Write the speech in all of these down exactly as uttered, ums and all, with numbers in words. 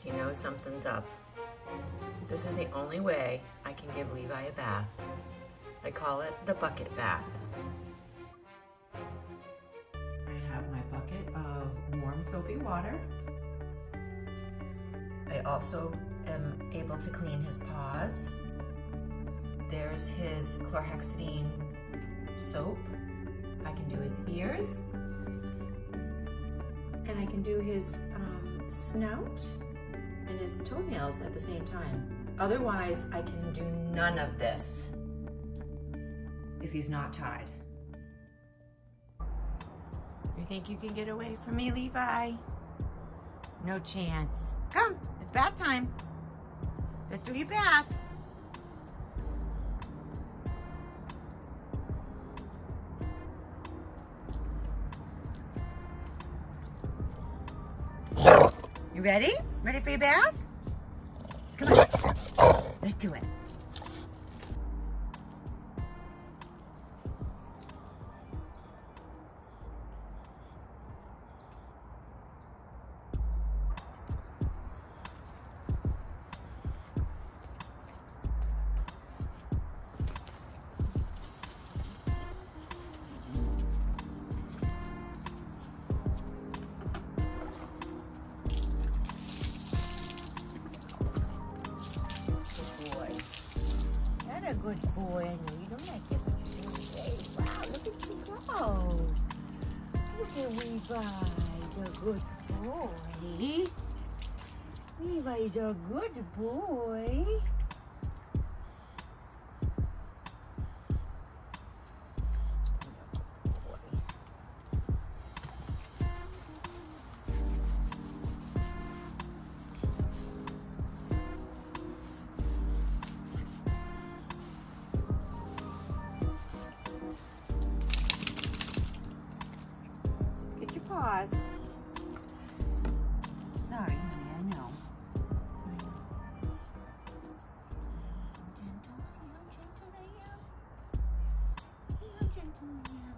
He knows something's up. This is the only way I can give Levi a bath. I call it the bucket bath. I have my bucket of warm soapy water. I also am able to clean his paws. There's his chlorhexidine soap. I can do his ears. And I can do his um, snout and his toenails at the same time. Otherwise, I can do none of this if he's not tied. You think you can get away from me, Levi? No chance. Come, it's bath time. Let's do your bath. You ready? Ready for your bath? Come on. Let's do it. Good boy. I know you don't like it, but you're doing great. Wow, look at you go. Look at Levi's a good boy. Levi's a good boy. Paws. Sorry, honey, I know. I know. Gentle, see how gentle I am? See how gentle I am?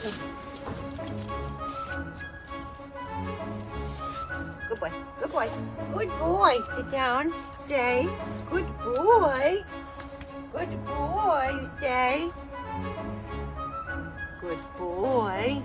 Good boy. Good boy. Good boy. Sit down. Stay. Good boy. Good boy. You stay. Good boy.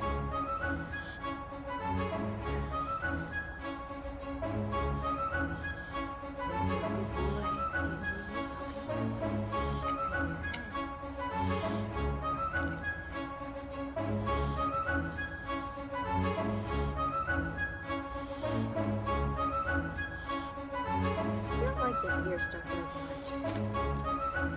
This ear stuff as much.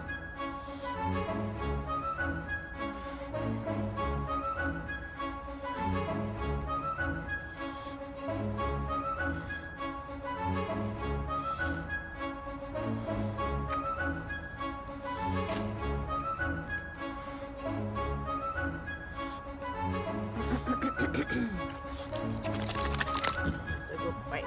That's a good bite.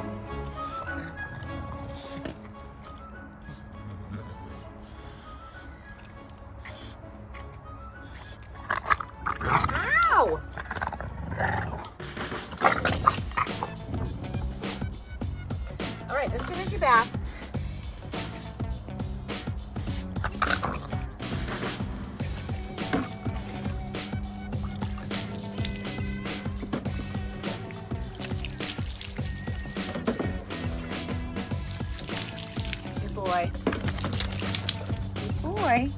All right, let's finish your bath. Good boy. Good boy.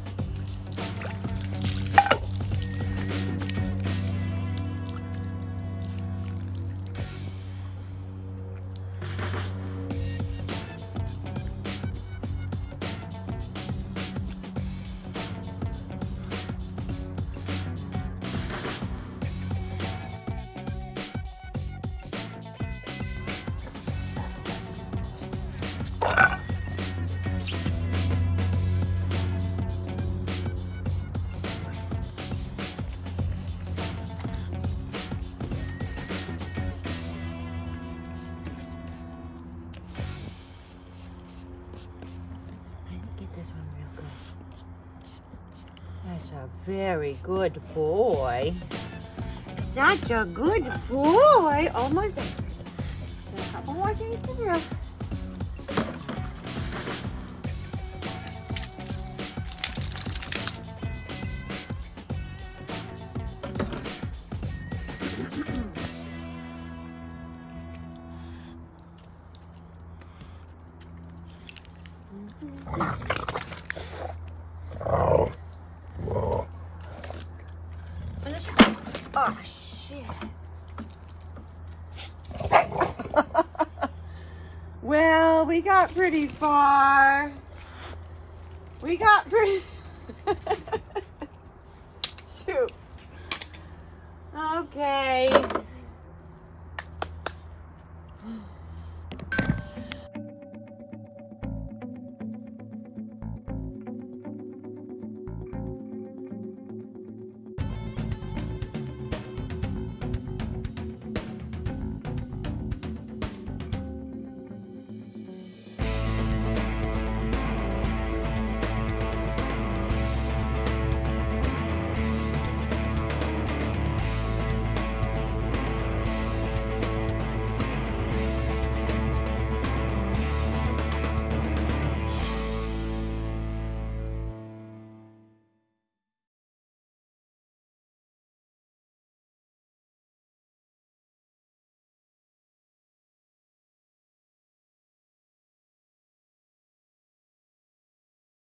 That's a very good boy. Such a good boy. Almost there. There's a couple more things to do. Let's finish it. Oh, shit. Well, we got pretty far. We got pretty... Shoot. Okay.